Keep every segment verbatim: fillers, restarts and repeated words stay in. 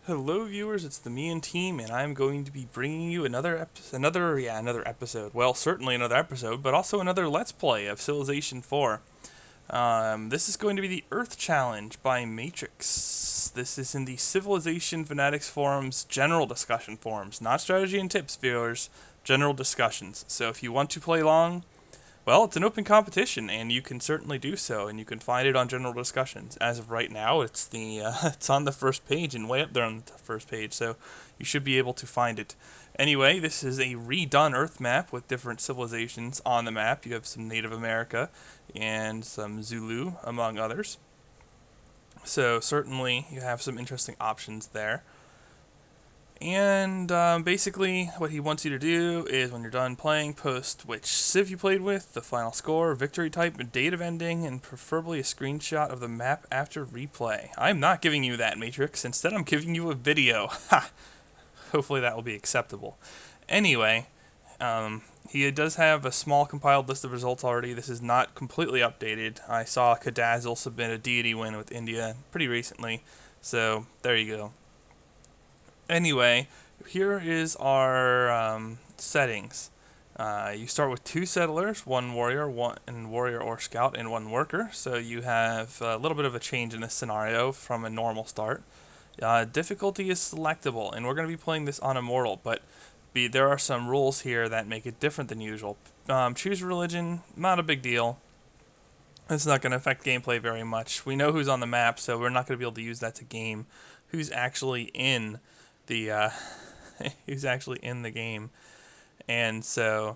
Hello, viewers. It's the Me and Team, and I'm going to be bringing you another ep- another yeah another episode. Well, certainly another episode, but also another Let's Play of Civilization four. Um, this is going to be the Earth Challenge by Matrix. This is in the Civilization Fanatics forums general discussion forums, not strategy and tips, viewers. General discussions. So if you want to play along, well, it's an open competition, and you can certainly do so, and you can find it on general discussions. As of right now, it's the uh, it's on the first page and way up there on the first page, so you should be able to find it. Anyway, this is a redone Earth map with different civilizations on the map. You have some Native America and some Zulu, among others. So certainly you have some interesting options there. And um, basically, what he wants you to do is when you're done playing, post which civ you played with, the final score, victory type, date of ending, and preferably a screenshot of the map after replay. I'm not giving you that, Matrix. Instead, I'm giving you a video. Ha! Hopefully that will be acceptable. Anyway, um, he does have a small compiled list of results already. This is not completely updated. I saw Kadazzle submit a deity win with India pretty recently, so there you go. Anyway, here is our um, settings. Uh, you start with two settlers, one warrior, one and warrior or scout, and one worker. So you have a little bit of a change in this scenario from a normal start. Uh, difficulty is selectable, and we're going to be playing this on Immortal, but be, there are some rules here that make it different than usual. Um, choose religion, not a big deal. It's not going to affect gameplay very much. We know who's on the map, so we're not going to be able to use that to game who's actually in the uh, who's actually in the game, and so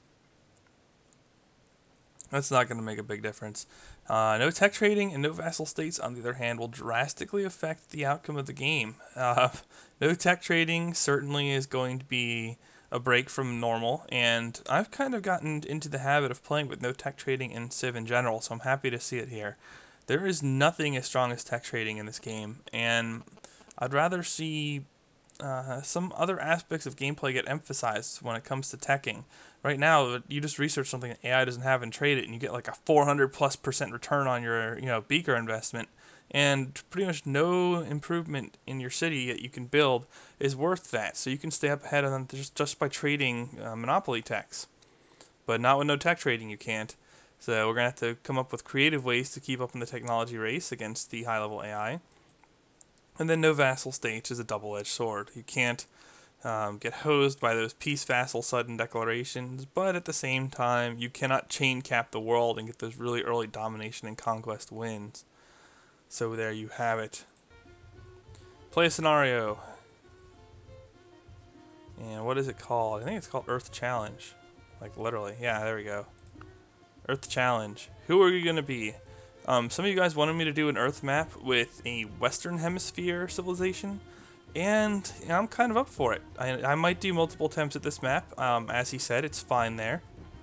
that's not going to make a big difference. Uh, no tech trading and no vassal states, on the other hand, will drastically affect the outcome of the game. Uh, no tech trading certainly is going to be a break from normal, and I've kind of gotten into the habit of playing with no tech trading in Civ in general, so I'm happy to see it here. There is nothing as strong as tech trading in this game, and I'd rather see uh, some other aspects of gameplay get emphasized when it comes to teching. Right now, you just research something that A I doesn't have and trade it, and you get like a four hundred plus percent return on your you know beaker investment, and pretty much no improvement in your city that you can build is worth that. So you can stay up ahead of them just just by trading uh, monopoly techs, but not with no tech trading you can't. So we're gonna have to come up with creative ways to keep up in the technology race against the high level A I. And then no vassal states is a double-edged sword. You can't um, get hosed by those peace vassal sudden declarations, but at the same time, you cannot chain cap the world and get those really early domination and conquest wins. So there you have it. Play a scenario. And what is it called? I think it's called Earth Challenge. Like literally. Yeah, there we go. Earth Challenge. Who are you going to be? Um, some of you guys wanted me to do an Earth map with a Western Hemisphere civilization, and you know, I'm kind of up for it. I, I might do multiple attempts at this map. Um, as he said, it's fine there.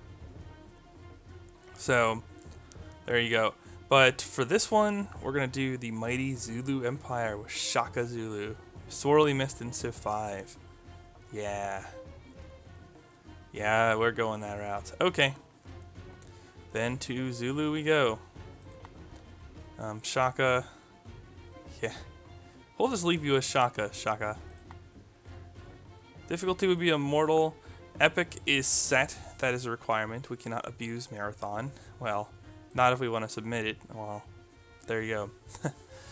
So, there you go. But for this one, we're going to do the mighty Zulu Empire with Shaka Zulu. Sorely missed in Civ five. Yeah. Yeah, we're going that route. Okay. Then to Zulu we go. Um, Shaka. Yeah. We'll just leave you as Shaka, Shaka. Difficulty would be Immortal. Epic is set. That is a requirement. We cannot abuse Marathon. Well, not if we want to submit it. Well, there you go.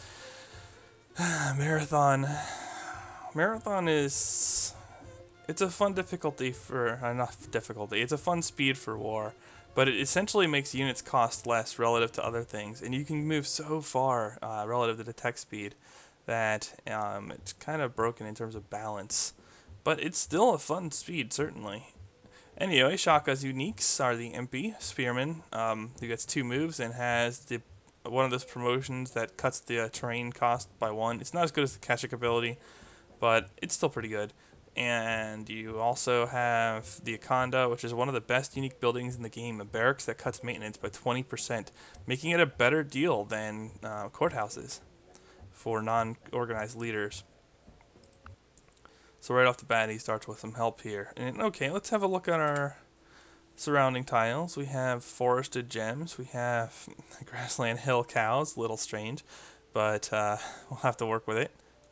Marathon. Marathon is... It's a fun difficulty for... Uh, not difficulty. It's a fun speed for war. But it essentially makes units cost less relative to other things. And you can move so far uh, relative to the tech speed that um, it's kind of broken in terms of balance. But it's still a fun speed, certainly. Anyway, Shaka's uniques are the Impy Spearman, um, who gets two moves and has the one of those promotions that cuts the uh, terrain cost by one. It's not as good as the Keshik ability, but it's still pretty good. And you also have the Akanda, which is one of the best unique buildings in the game, a barracks that cuts maintenance by twenty percent, making it a better deal than uh, courthouses for non-organized leaders. So right off the bat, he starts with some help here. And okay, let's have a look at our surrounding tiles. We have forested gems. We have grassland hill cows. A little strange, but uh, we'll have to work with it.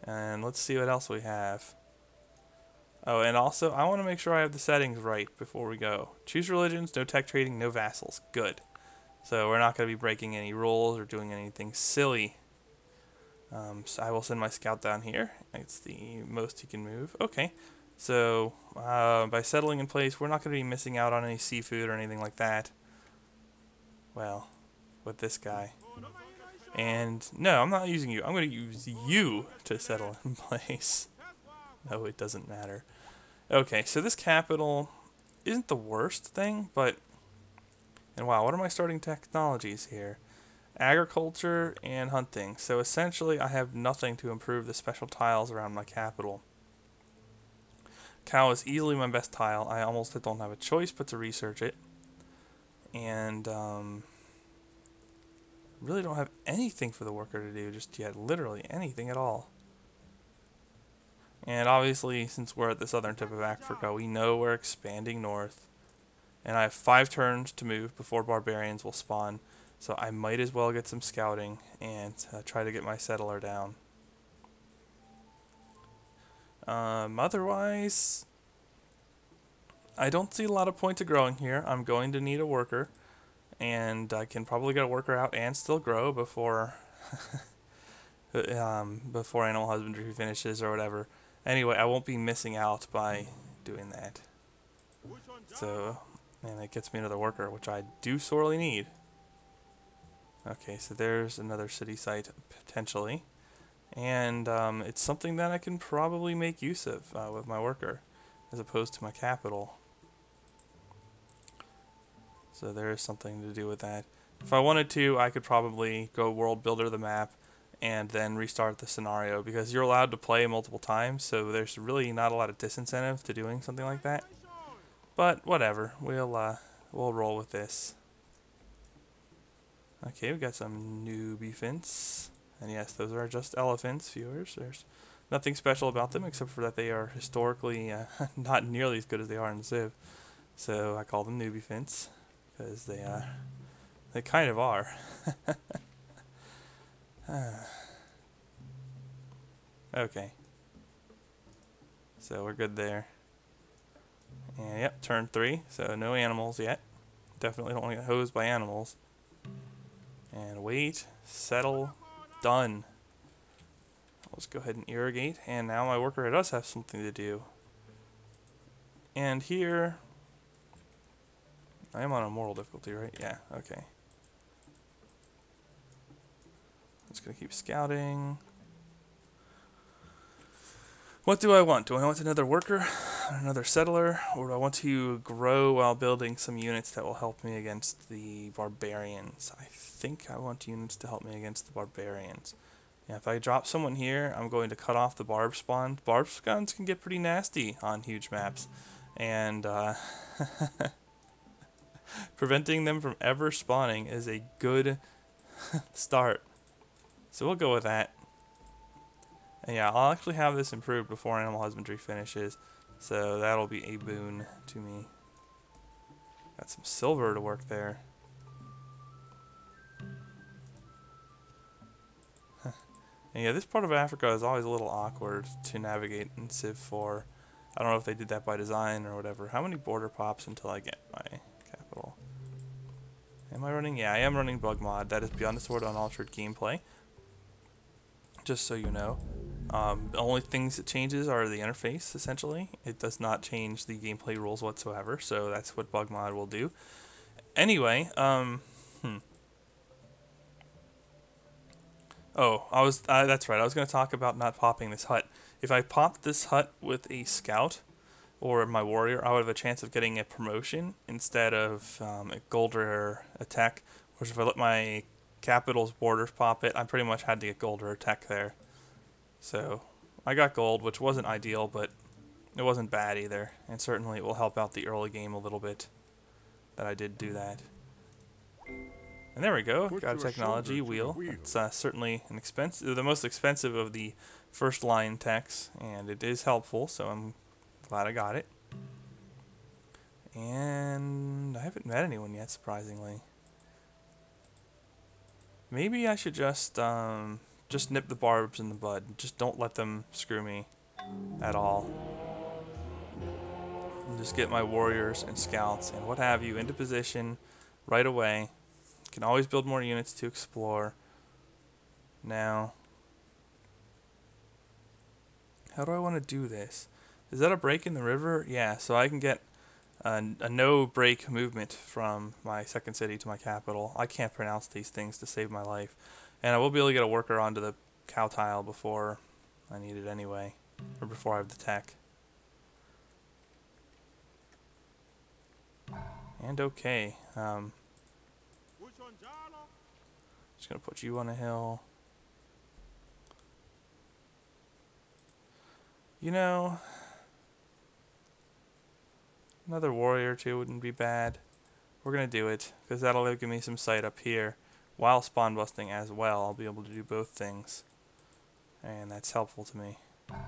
And let's see what else we have. Oh, and also, I want to make sure I have the settings right before we go. Choose religions, no tech trading, no vassals. Good. So we're not going to be breaking any rules or doing anything silly. Um, so I will send my scout down here. It's the most he can move. Okay. So uh, by settling in place, we're not going to be missing out on any seafood or anything like that. Well, with this guy. And no, I'm not using you. I'm going to use you to settle in place. No, it doesn't matter. Okay, so this capital isn't the worst thing, but... And wow, what are my starting technologies here? Agriculture and hunting. So essentially, I have nothing to improve the special tiles around my capital. Cow is easily my best tile. I almost don't have a choice but to research it. And, um... really don't have anything for the worker to do just yet. Literally anything at all. And obviously, since we're at the southern tip of Africa, we know we're expanding north. And I have five turns to move before barbarians will spawn. So I might as well get some scouting and uh, try to get my settler down. Um, otherwise, I don't see a lot of point to growing here. I'm going to need a worker. And I can probably get a worker out and still grow before, um, before animal husbandry finishes or whatever. Anyway, I won't be missing out by doing that. So, and it gets me another worker, which I do sorely need. Okay, so there's another city site, potentially. And um, it's something that I can probably make use of uh, with my worker, as opposed to my capital. So there is something to do with that. If I wanted to, I could probably go world builder the map and then restart the scenario, because you're allowed to play multiple times, so there's really not a lot of disincentive to doing something like that. But whatever, we'll uh, we'll roll with this. Okay, we got some newbie fints, and yes, those are just elephants, viewers. There's nothing special about them except for that they are historically uh, not nearly as good as they are in Civ. So I call them newbie fints because they uh, they kind of are. Okay. So we're good there. And yep, turn three, so no animals yet. Definitely don't want to get hosed by animals. And wait, settle, done. Let's go ahead and irrigate, and now my worker does have something to do. And here, I am on a moral difficulty, right? Yeah, okay. I'm just gonna keep scouting. What do I want? Do I want another worker, another settler, or do I want to grow while building some units that will help me against the barbarians? I think I want units to help me against the barbarians. Yeah, if I drop someone here, I'm going to cut off the barb spawn. Barb spawns can get pretty nasty on huge maps, and uh, preventing them from ever spawning is a good start. So we'll go with that. And yeah, I'll actually have this improved before animal husbandry finishes, so that'll be a boon to me. Got some silver to work there. And yeah, this part of Africa is always a little awkward to navigate in Civ four. I don't know if they did that by design or whatever. How many border pops until I get my capital? Am I running? Yeah, I am running bug mod. That is Beyond the Sword Unaltered gameplay. Just so you know. Um, the only things that changes are the interface, essentially. It does not change the gameplay rules whatsoever, so that's what bug mod will do. Anyway, um, hmm. Oh, I was, uh, that's right, I was going to talk about not popping this hut. If I popped this hut with a scout, or my warrior, I would have a chance of getting a promotion instead of um, a gold rare attack, which if I let my capital's borders pop it, I pretty much had to get gold rare attack there. So, I got gold, which wasn't ideal, but it wasn't bad either, and certainly it will help out the early game a little bit that I did do that. And there we go, got a technology wheel. It's uh, certainly an expensive, the most expensive of the first line techs, and it is helpful, so I'm glad I got it. And I haven't met anyone yet, surprisingly. Maybe I should just um, just nip the barbs in the bud. Just don't let them screw me at all. And just get my warriors and scouts and what have you into position right away. Can always build more units to explore. Now, how do I want to do this? Is that a break in the river? Yeah, so I can get a, a no break movement from my second city to my capital. I can't pronounce these things to save my life. And I will be able to get a worker onto the cow tile before I need it anyway, or before I have the tech. And okay, um, just gonna put you on a hill. You know, another warrior or two wouldn't be bad. We're gonna do it, because that'll give me some sight up here. While spawn busting as well, I'll be able to do both things. And that's helpful to me.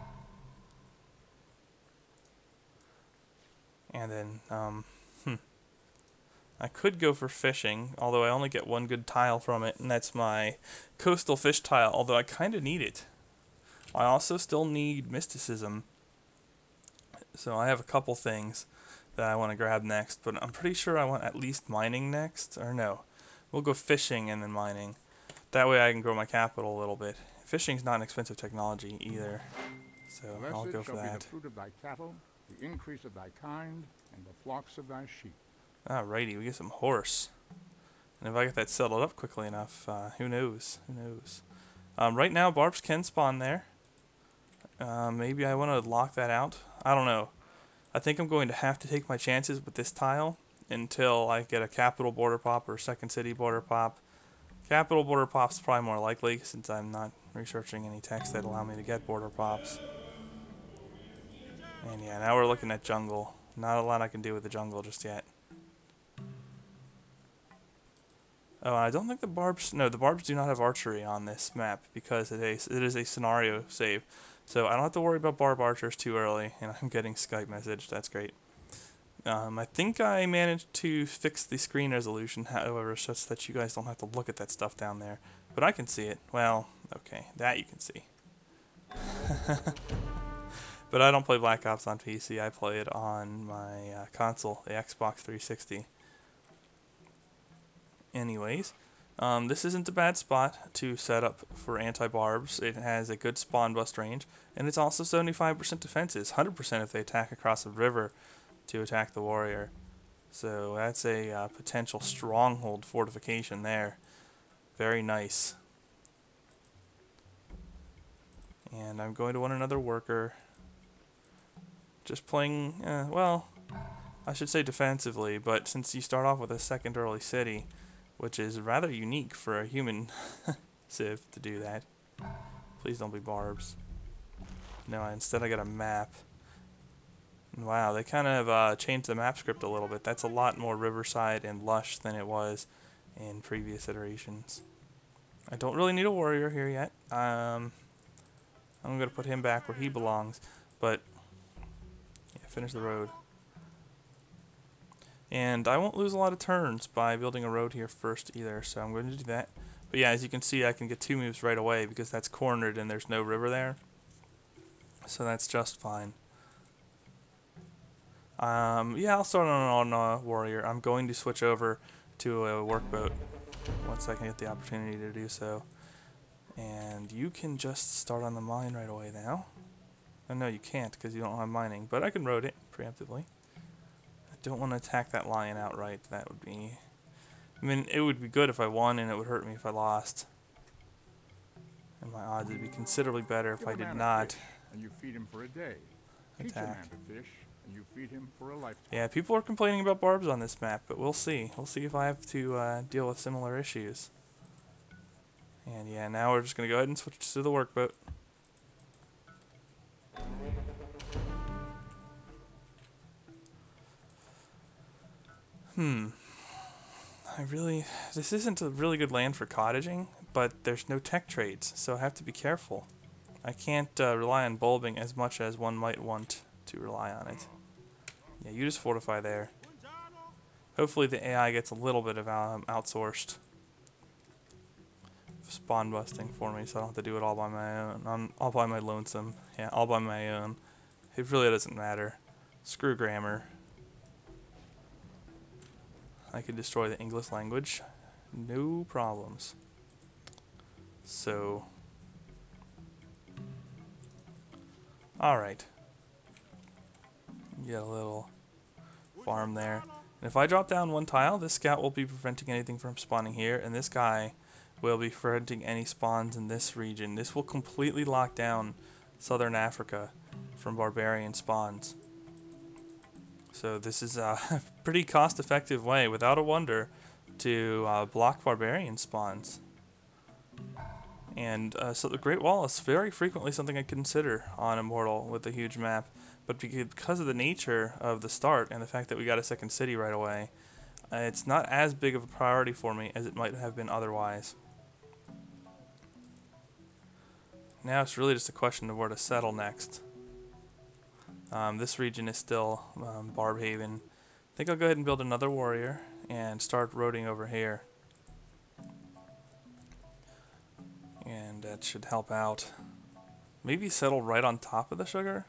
And then, um, hmm. I could go for fishing, although I only get one good tile from it, and that's my coastal fish tile, although I kind of need it. I also still need mysticism. So I have a couple things that I want to grab next, but I'm pretty sure I want at least mining next, or no. We'll go fishing and then mining. That way I can grow my capital a little bit. Fishing's not an expensive technology either, so Blessed I'll go for shall that. Be the fruit of thy cattle, the increase of thy kind, and the flocks of thy sheep. Alrighty, we get some horse. And if I get that settled up quickly enough, uh, who knows? Who knows? Um, right now, barbs can spawn there. Uh, maybe I want to lock that out. I don't know. I think I'm going to have to take my chances with this tile until I get a capital border pop or second city border pop. Capital border pops is probably more likely since I'm not researching any texts that allow me to get border pops. And yeah, now we're looking at jungle. Not a lot I can do with the jungle just yet. Oh, I don't think the barbs... No, the barbs do not have archery on this map because it is, it is a scenario save. So I don't have to worry about barb archers too early, and I'm getting Skype message. That's great. Um, I think I managed to fix the screen resolution, however, such that you guys don't have to look at that stuff down there. But I can see it. Well, okay, that you can see. But I don't play Black Ops on P C. I play it on my uh, console, the Xbox three sixty. Anyways, um, this isn't a bad spot to set up for anti-barbs. It has a good spawn bust range, and it's also seventy-five percent defenses, one hundred percent if they attack across a river to attack the warrior. So that's a uh, potential stronghold fortification there. Very nice. And I'm going to want another worker. Just playing, uh, well, I should say defensively, but since you start off with a second early city, which is rather unique for a human civ to do that. Please don't be barbs. No, instead I got a map. Wow, they kind of uh, changed the map script a little bit. That's a lot more riverside and lush than it was in previous iterations. I don't really need a warrior here yet. Um, I'm going to put him back where he belongs, but yeah, finish the road. And I won't lose a lot of turns by building a road here first either, so I'm going to do that. But yeah, as you can see, I can get two moves right away because that's cornered and there's no river there. So that's just fine. Um, yeah, I'll start on, on a warrior. I'm going to switch over to a workboat once I can get the opportunity to do so. And you can just start on the mine right away now. Oh, no, you can't because you don't have mining, but I can road it preemptively. I don't want to attack that lion outright. That would be... I mean, it would be good if I won, and it would hurt me if I lost. And my odds would be considerably better if I did not and you feed him for a day. Teach a man to fish, and you feed him for a lifetime. Yeah, people are complaining about barbs on this map, but we'll see. We'll see if I have to uh, deal with similar issues. And yeah, now we're just going to go ahead and switch to the workboat. Hmm. I really... This isn't a really good land for cottaging, but there's no tech trades, so I have to be careful. I can't uh, rely on bulbing as much as one might want to rely on it. Yeah, you just fortify there. Hopefully the A I gets a little bit of um, outsourced. spawn busting for me, so I don't have to do it all by my own. I'm all by my lonesome. Yeah, all by my own. It really doesn't matter. Screw grammar. I can destroy the English language. No problems. So, alright. Get a little farm there. And if I drop down one tile, this scout will be preventing anything from spawning here, and this guy will be preventing any spawns in this region. This will completely lock down southern Africa from barbarian spawns. So this is a pretty cost-effective way, without a wonder, to uh, block barbarian spawns. And uh, so the Great Wall is very frequently something I consider on Immortal with a huge map. But because of the nature of the start and the fact that we got a second city right away, uh, it's not as big of a priority for me as it might have been otherwise. Now it's really just a question of where to settle next. Um, this region is still um, Barbhaven. I think I'll go ahead and build another warrior and start roading over here. And that should help out. Maybe settle right on top of the sugar?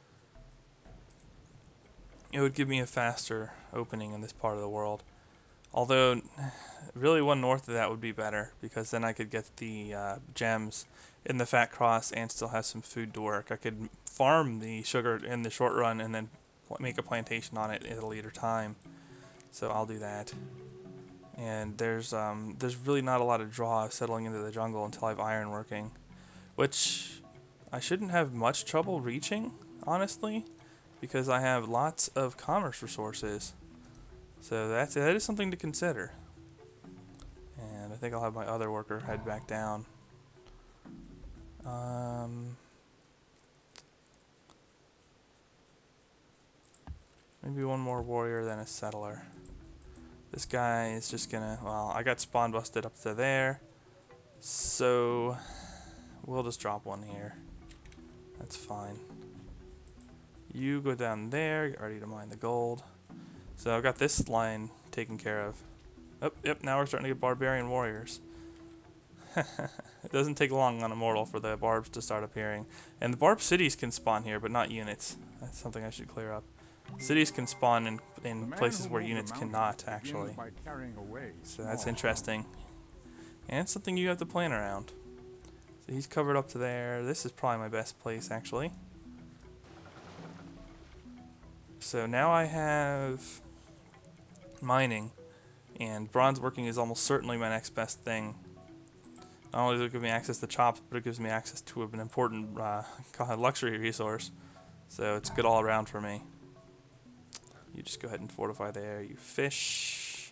It would give me a faster opening in this part of the world. Although, really one north of that would be better, because then I could get the uh, gems in the Fat Cross and still have some food to work. I could farm the sugar in the short run and then make a plantation on it at a later time. So I'll do that. And there's um, there's really not a lot of draw settling into the jungle until I have iron working, which I shouldn't have much trouble reaching, honestly, because I have lots of commerce resources. So that's that is something to consider. And I think I'll have my other worker head back down. Um, maybe one more warrior than a settler. This guy is just gonna, well, I got spawn busted up to there, so we'll just drop one here. That's fine. You go down there, get ready to mine the gold. So I've got this line taken care of. Oh, yep, now we're starting to get barbarian warriors. It doesn't take long on Immortal for the barbs to start appearing. And the barb cities can spawn here, but not units. That's something I should clear up. Cities can spawn in, in places where units cannot, actually. So that's interesting. And it's something you have to plan around. So he's covered up to there. This is probably my best place, actually. So now I have mining, and bronze working is almost certainly my next best thing. Not only does it give me access to chops, but it gives me access to an important uh, luxury resource. So it's good all around for me. You just go ahead and fortify there. You fish.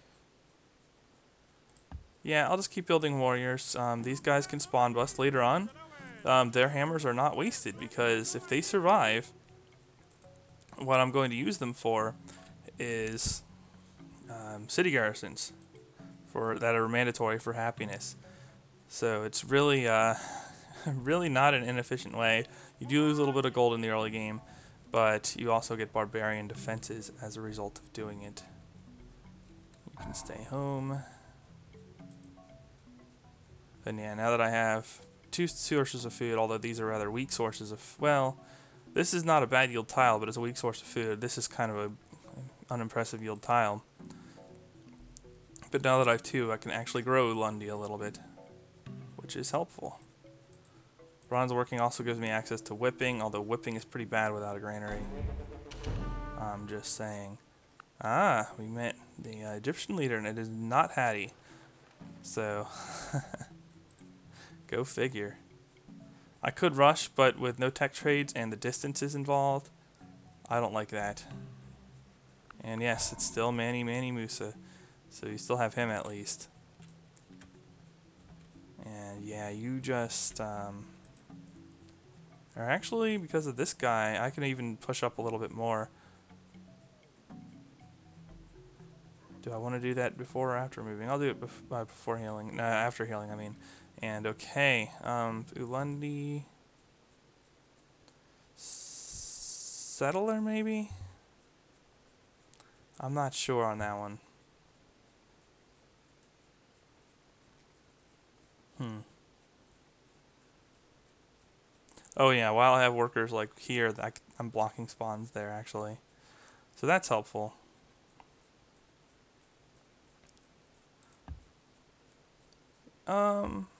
Yeah, I'll just keep building warriors. Um, these guys can spawn bust later on. Um, their hammers are not wasted, because if they survive, what I'm going to use them for is um, city garrisons for that are mandatory for happiness. So it's really, uh, really not an inefficient way. You do lose a little bit of gold in the early game, but you also get barbarian defenses as a result of doing it. You can stay home. And yeah, now that I have two sources of food, although these are rather weak sources of, well, this is not a bad yield tile, but it's a weak source of food. This is kind of a unimpressive yield tile. But now that I have two, I can actually grow Lundy a little bit, which is helpful. Bronze working also gives me access to whipping, although whipping is pretty bad without a granary. I'm just saying. Ah, we met the uh, Egyptian leader, and it is not Hattie. So, go figure. I could rush, but with no tech trades and the distances involved, I don't like that. And yes, it's still Manny Manny Musa, so you still have him at least. And yeah, you just, um, or actually, because of this guy, I can even push up a little bit more. Do I want to do that before or after moving? I'll do it bef uh, before healing, no, after healing, I mean. And okay, um, Ulundi, settler maybe? I'm not sure on that one. Hmm. Oh yeah, while I have workers like here, that I'm blocking spawns there actually. So that's helpful. Um,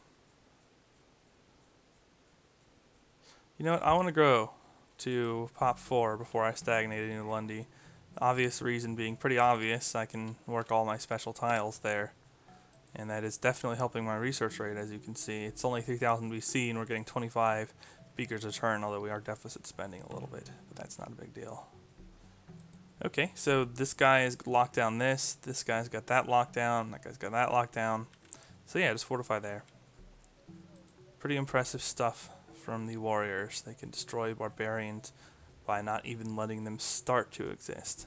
you know what? I want to grow to pop four before I stagnate in Lundy. The obvious reason being pretty obvious. I can work all my special tiles there, and that is definitely helping my research rate. As you can see, it's only three thousand B C, and we're getting twenty-five beakers a turn. Although we are deficit spending a little bit, but that's not a big deal. Okay, so this guy has locked down this. This guy's got that locked down. That guy's got that locked down. So yeah, just fortify there. Pretty impressive stuff from the warriors. They can destroy barbarians by not even letting them start to exist.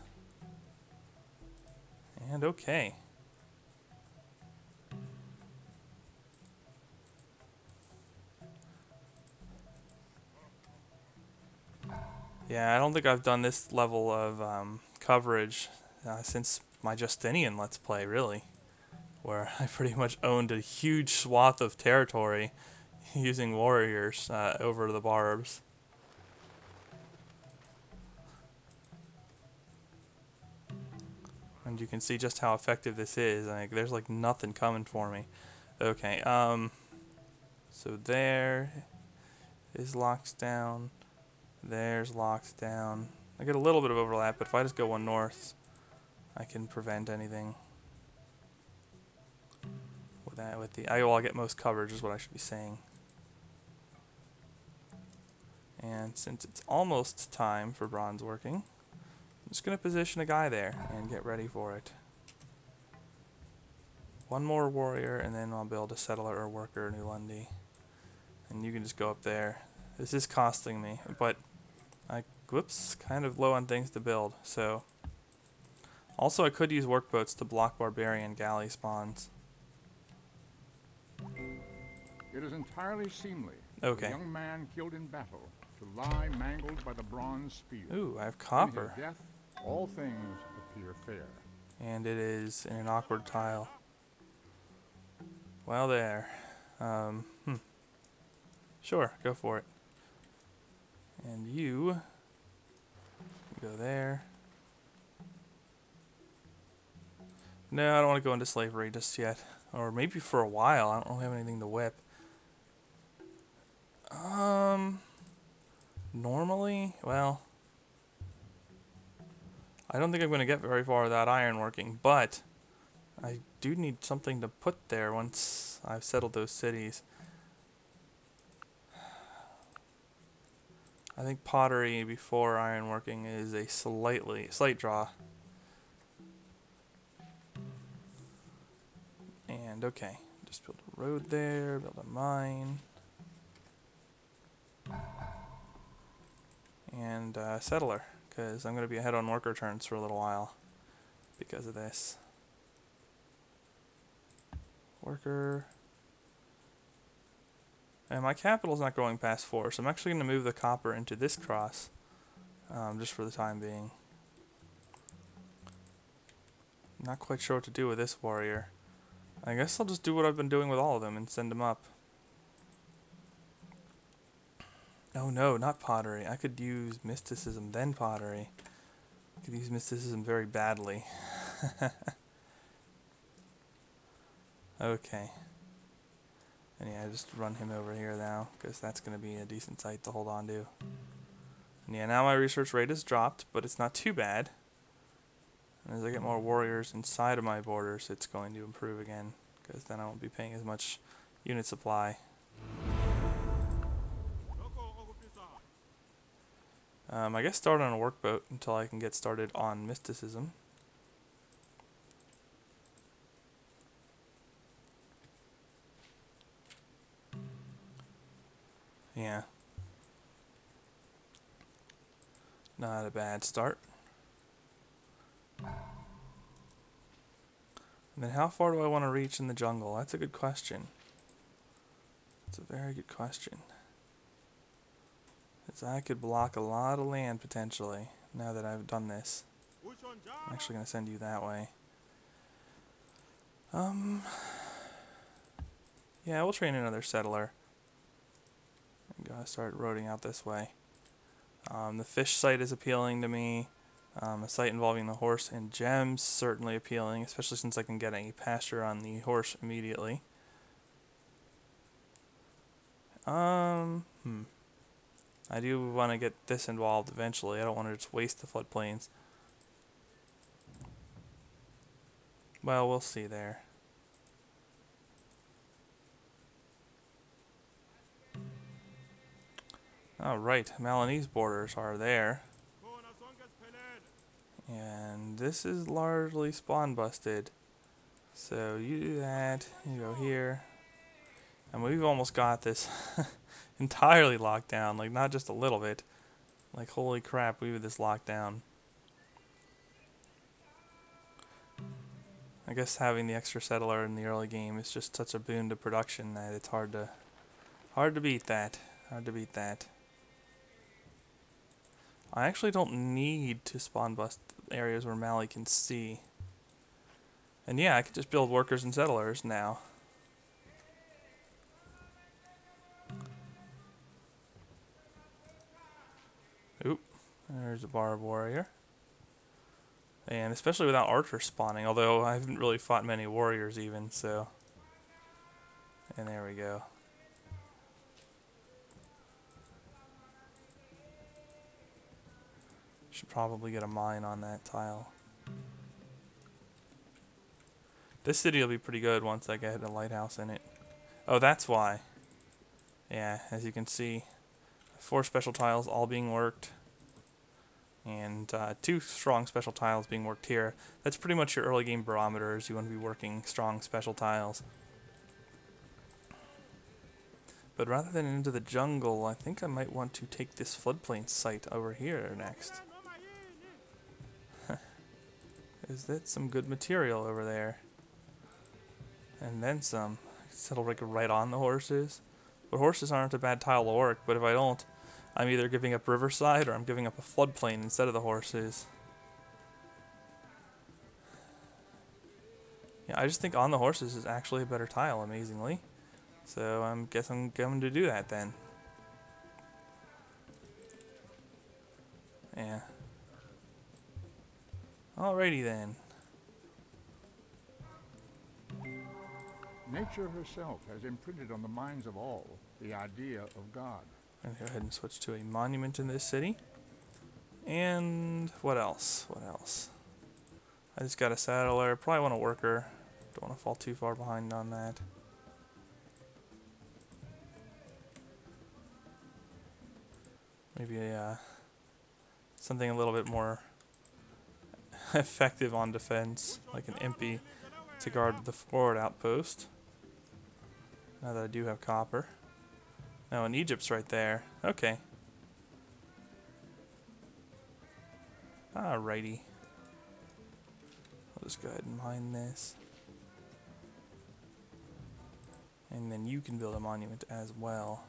And okay. Yeah, I don't think I've done this level of um, coverage uh, since my Justinian Let's Play, really, where I pretty much owned a huge swath of territory using warriors uh, over the barbs. And you can see just how effective this is. Like, there's like nothing coming for me. Okay, um, so there is locked down. There's locked down. I get a little bit of overlap, but if I just go one north, I can prevent anything. With that, with the, I will get most coverage is what I should be saying. And since it's almost time for bronze working, I'm just going to position a guy there and get ready for it. One more warrior, and then I'll build a settler or worker in New Lundy. And you can just go up there. This is costing me, but I, whoops, kind of low on things to build. So, also I could use workboats to block barbarian galley spawns. It is entirely seemly Okay. for a young man killed in battle to lie mangled by the bronze spear. Ooh, I have In copper. his death, all things appear fair. And it is in an awkward tile. Well, there. Um, hmm. Sure, go for it. And you go there. No, I don't want to go into slavery just yet. Or maybe for a while. I don't really have anything to whip. Um, normally, well, I don't think I'm going to get very far without ironworking, but I do need something to put there once I've settled those cities. I think pottery before ironworking is a slightly slight draw. And okay, just build a road there, build a mine, and uh, settler, because I'm going to be ahead on worker turns for a little while because of this. Worker. And my capital's not going past four, so I'm actually going to move the copper into this cross, um, just for the time being. Not quite sure what to do with this warrior. I guess I'll just do what I've been doing with all of them and send them up. Oh no, not pottery. I could use mysticism, then pottery. I could use mysticism very badly. Okay. And yeah, just run him over here now, because that's going to be a decent site to hold on to. And yeah, now my research rate has dropped, but it's not too bad. And as I get more warriors inside of my borders, it's going to improve again, because then I won't be paying as much unit supply. Um, I guess start on a workboat until I can get started on mysticism. Yeah. Not a bad start. And then how far do I want to reach in the jungle? That's a good question. That's a very good question. Because I could block a lot of land potentially now that I've done this. I'm actually going to send you that way. Um, Yeah, we'll train another settler. I'm gonna start roading out this way. Um, the fish site is appealing to me. Um, a site involving the horse and gems certainly appealing, especially since I can get a pasture on the horse immediately. Um, hmm. I do want to get this involved eventually. I don't want to just waste the floodplains. Well, we'll see there. Alright, Malinese borders are there. And this is largely spawn busted. So you do that, you go here. And we've almost got this entirely locked down, like not just a little bit. Like holy crap, we have this locked down. I guess having the extra settler in the early game is just such a boon to production that it's hard to hard to beat that. Hard to beat that. I actually don't need to spawn bust areas where Mali can see. And yeah, I can just build workers and settlers now. Oop, there's a barbed warrior. And especially without archers spawning, although I haven't really fought many warriors even, so. And there we go. Should probably get a mine on that tile. This city will be pretty good once I get a lighthouse in it. Oh, that's why. Yeah, as you can see, four special tiles all being worked. And uh, two strong special tiles being worked here. That's pretty much your early game barometers. You want to be working strong special tiles. But rather than into the jungle, I think I might want to take this floodplain site over here next. Is that some good material over there? And then some. Settle like right on the horses. But horses aren't a bad tile to work, but if I don't, I'm either giving up riverside or I'm giving up a floodplain instead of the horses. Yeah, I just think on the horses is actually a better tile, amazingly. So I guess I'm going to do that then. Yeah. Alrighty then. Nature herself has imprinted on the minds of all the idea of God. I'm gonna go ahead and switch to a monument in this city. And what else? What else? I just got a settler. Probably want a worker. Don't want to fall too far behind on that. Maybe a, uh, something a little bit more effective on defense, like an impy to guard the forward outpost. Now that I do have copper. Oh, and Egypt's right there. Okay. Alrighty. I'll just go ahead and mine this. And then you can build a monument as well.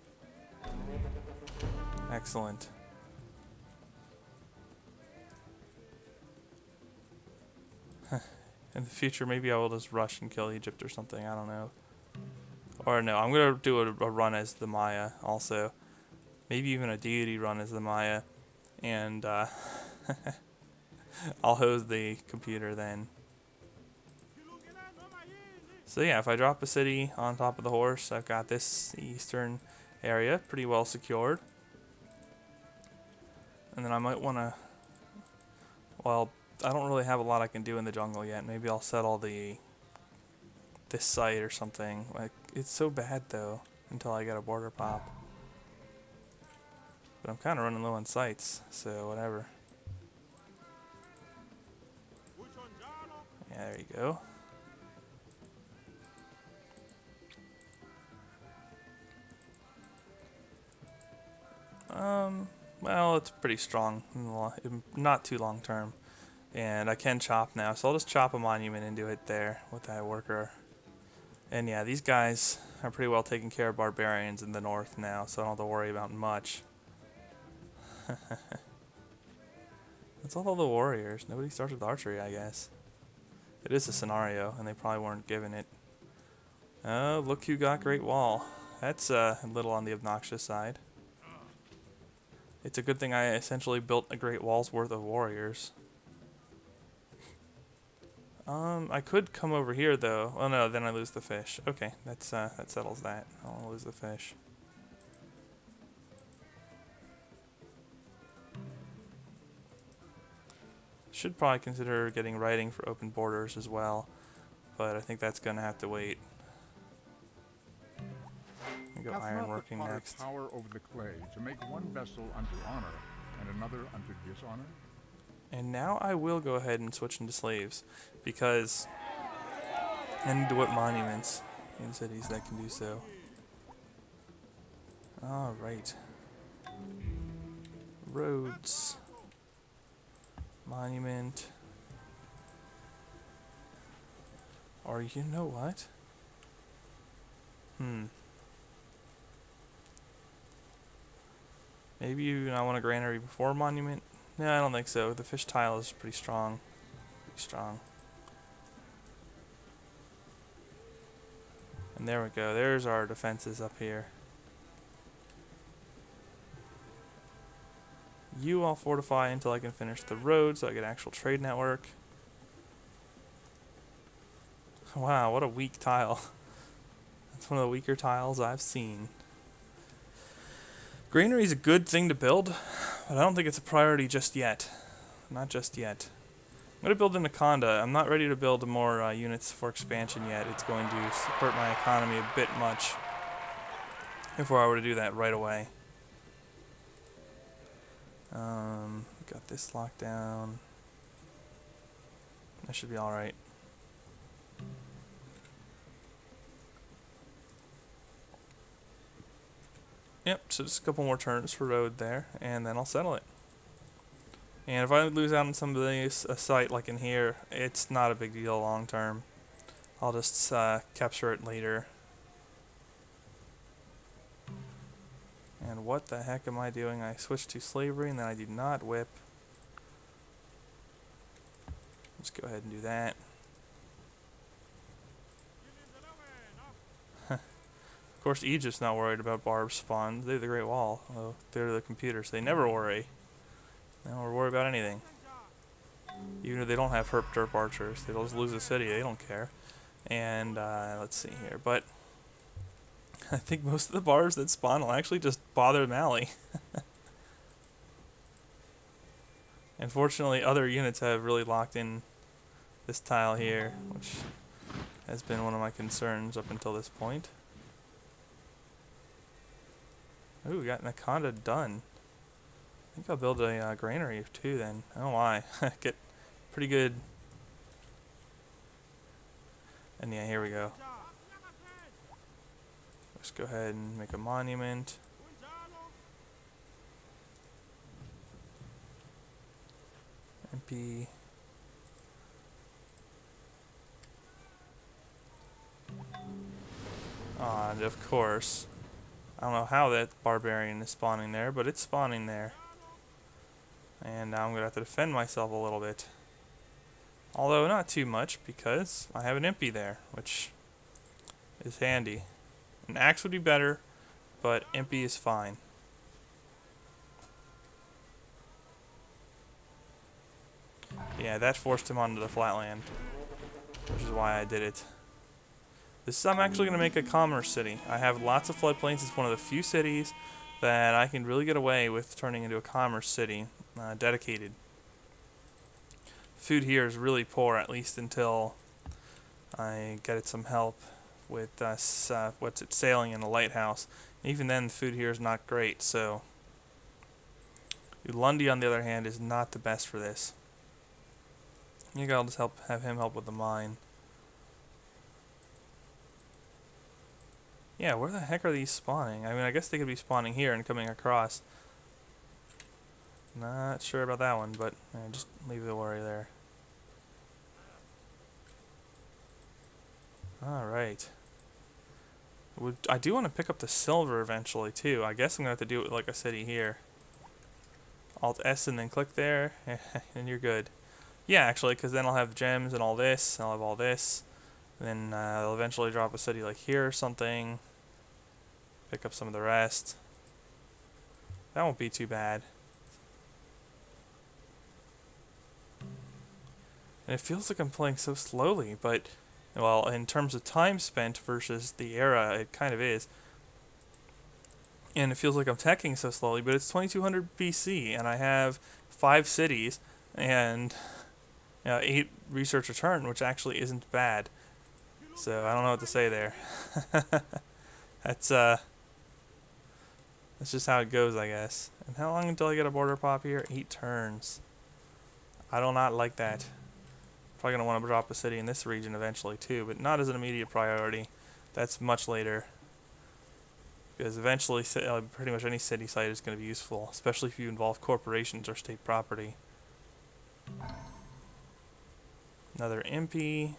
Excellent. In the future, maybe I will just rush and kill Egypt or something. I don't know. Or no, I'm going to do a, a run as the Maya also. Maybe even a deity run as the Maya. And uh, I'll hose the computer then. So yeah, if I drop a city on top of the horse, I've got this eastern area pretty well secured. And then I might want to, well, I don't really have a lot I can do in the jungle yet. Maybe I'll settle the this site or something. Like, it's so bad though until I get a border pop. But I'm kind of running low on sites, so whatever. Yeah, there you go. Um, well, it's pretty strong, not too long term. And I can chop now, so I'll just chop a monument into it there with that worker. And yeah, these guys are pretty well taking care of barbarians in the north now, so I don't have to worry about much. That's all the warriors. Nobody starts with archery, I guess. It is a scenario, and they probably weren't given it. Oh, look who got Great Wall. That's uh, a little on the obnoxious side. It's a good thing I essentially built a Great Wall's worth of warriors. Um, I could come over here though. Oh no, then I lose the fish. Okay, that's uh, that settles that. I'll lose the fish. Should probably consider getting writing for open borders as well, but I think that's gonna have to wait. We go Hath not the ironworking potter next. power over the clay to make one vessel unto honor and another unto dishonor? And now I will go ahead and switch into slaves, because I need to whip monuments in cities that can do so. Alright. Roads. Monument. Or you know what? Hmm. Maybe you I want a granary before monument? No, I don't think so. The fish tile is pretty strong. Pretty strong. And there we go. There's our defenses up here. You all fortify until I can finish the road so I get actual trade network. Wow, what a weak tile. That's one of the weaker tiles I've seen. Granary is a good thing to build, but I don't think it's a priority just yet. Not just yet. I'm going to build an Anaconda. I'm not ready to build more uh, units for expansion yet. It's going to hurt my economy a bit much if I were to do that right away. Um, got this locked down. That should be alright. Yep, so just a couple more turns for road there, and then I'll settle it. And if I lose out on some of these, a site like in here, it's not a big deal long term. I'll just uh, capture it later. And what the heck am I doing? I switched to slavery and then I did not whip. Let's go ahead and do that. Of course, Egypt's not worried about barb spawns. They're the Great Wall. Oh, they're the computers. They never worry. They don't worry about anything. Even if they don't have herp derp archers, they'll just lose the city. They don't care. And uh, let's see here. But I think most of the barbs that spawn will actually just bother Mali. Unfortunately, other units have really locked in this tile here, which has been one of my concerns up until this point. Ooh, we got Anaconda done. I think I'll build a uh, granary too then. I don't know why. Get pretty good. And yeah, here we go. Let's go ahead and make a monument. M P. Ah, and of course, I don't know how that barbarian is spawning there, but it's spawning there. And now I'm going to have to defend myself a little bit. Although not too much, because I have an impy there, which is handy. An axe would be better, but impy is fine. Yeah, that forced him onto the flatland, which is why I did it. This is, I'm actually going to make a commerce city. I have lots of floodplains. It's one of the few cities that I can really get away with turning into a commerce city, uh, dedicated. Food here is really poor, at least until I get it some help with us, uh, what's it, sailing in a lighthouse. Even then, the food here is not great, so Lundy, on the other hand, is not the best for this. I think I'll just help have him help with the mine. Yeah, where the heck are these spawning? I mean, I guess they could be spawning here and coming across. Not sure about that one, but yeah, just leave the worry there. Alright. Would I do want to pick up the silver eventually, too. I guess I'm going to have to do it like a city here. Alt S and then click there, and you're good. Yeah, actually, because then I'll have gems and all this, and I'll have all this. And then uh, I'll eventually drop a city like here or something. Pick up some of the rest. That won't be too bad. And it feels like I'm playing so slowly, but, well, in terms of time spent versus the era, it kind of is. And it feels like I'm teching so slowly, but it's twenty-two hundred B C, and I have five cities, and you know, eight research return, which actually isn't bad. So I don't know what to say there. That's uh, that's just how it goes, I guess. And how long until I get a border pop here? Eight turns. I do not like that. Probably gonna want to drop a city in this region eventually too, but not as an immediate priority. That's much later. Because eventually, uh, pretty much any city site is going to be useful, especially if you involve corporations or state property. Another M P.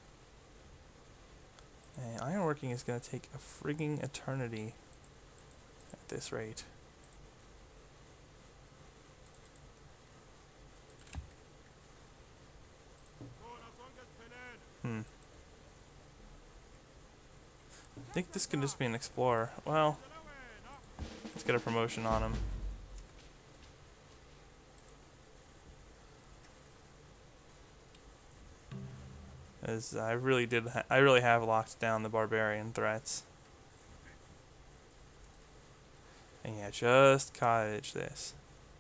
And ironworking is going to take a frigging eternity at this rate. Hmm. I think this can just be an explorer. Well, let's get a promotion on him. As I really did, ha I really have locked down the barbarian threats. And yeah, just cottage this.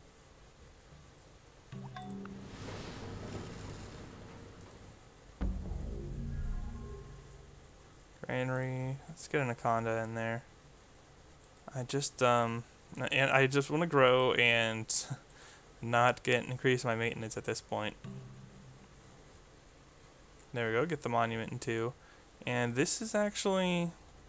Granary. Let's get an Anaconda in there. I just um, and I just want to grow and not get increase my maintenance at this point. There we go. Get the monument in two, and this is actually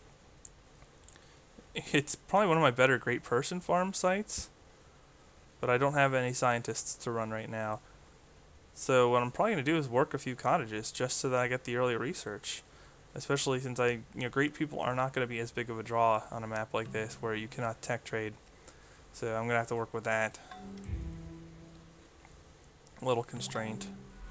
it's probably one of my better great person farm sites, but I don't have any scientists to run right now. So what I'm probably gonna do is work a few cottages just so that I get the early research. Especially since I, you know, great people are not going to be as big of a draw on a map like this where you cannot tech trade. So I'm going to have to work with that. A little constraint.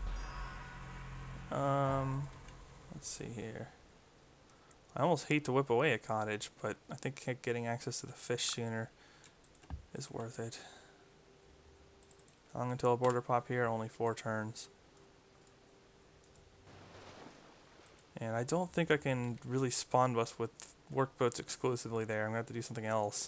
Um, let's see here. I almost hate to whip away a cottage, but I think getting access to the fish sooner is worth it. How long until a border pop here? Only four turns. And I don't think I can really spawn bus with workboats exclusively there. I'm going to have to do something else.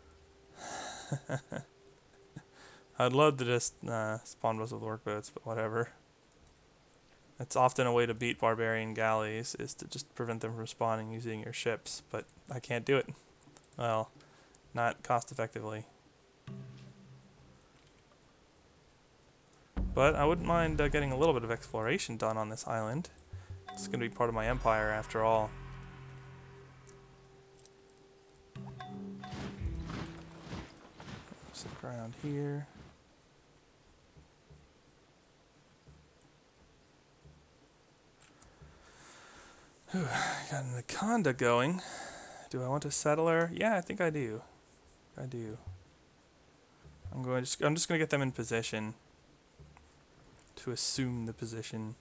I'd love to just uh, spawn bus with workboats, but whatever. That's often a way to beat barbarian galleys, is to just prevent them from spawning using your ships, but I can't do it. Well, not cost effectively. But I wouldn't mind uh, getting a little bit of exploration done on this island. It's going to be part of my empire after all. Sit around here. Whew, got an Anaconda going. Do I want a settler? Yeah, I think I do. I do. I'm going. Just, I'm just going to get them in position to assume the position.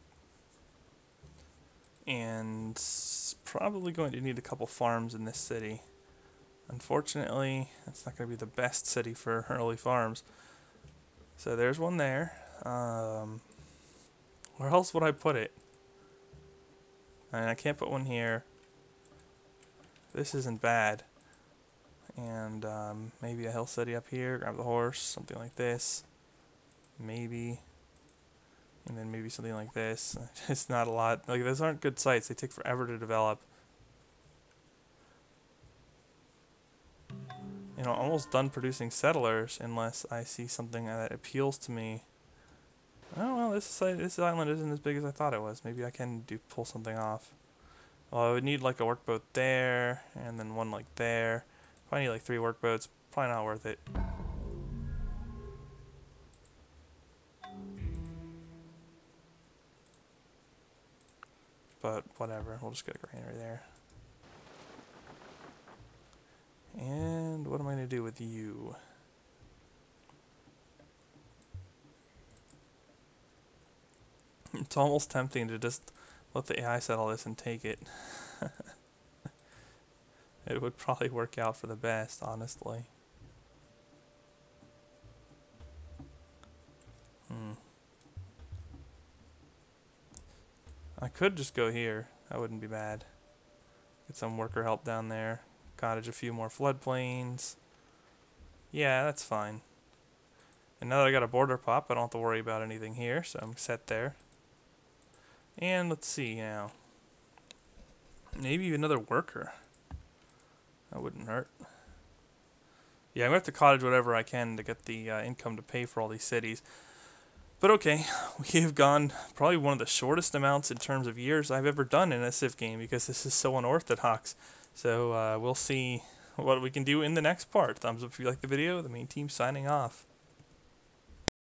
And probably going to need a couple farms in this city. Unfortunately, it's not going to be the best city for early farms. So there's one there. Um, where else would I put it? I mean, I can't put one here. This isn't bad. And um, maybe a hill city up here. Grab the horse, something like this. Maybe. And then maybe something like this. It's not a lot. Like, those aren't good sites. They take forever to develop. You know, almost done producing settlers unless I see something that appeals to me. Oh well, this site, this island isn't as big as I thought it was. Maybe I can do pull something off. Well, I would need like a workboat there, and then one like there. Probably need like three workboats. Probably not worth it. But whatever, we'll just get a granary there. And what am I going to do with you? It's almost tempting to just let the A I settle this and take it. It would probably work out for the best, honestly. Hmm. I could just go here. That wouldn't be bad. Get some worker help down there. Cottage a few more floodplains. Yeah, that's fine. And now that I got a border pop, I don't have to worry about anything here, so I'm set there. And let's see now. Maybe another worker. That wouldn't hurt. Yeah, I'm going to have to cottage whatever I can to get the uh, income to pay for all these cities. But okay, we have gone probably one of the shortest amounts in terms of years I've ever done in a Civ game because this is so unorthodox. So uh, we'll see what we can do in the next part. Thumbs up if you like the video. The main team signing off.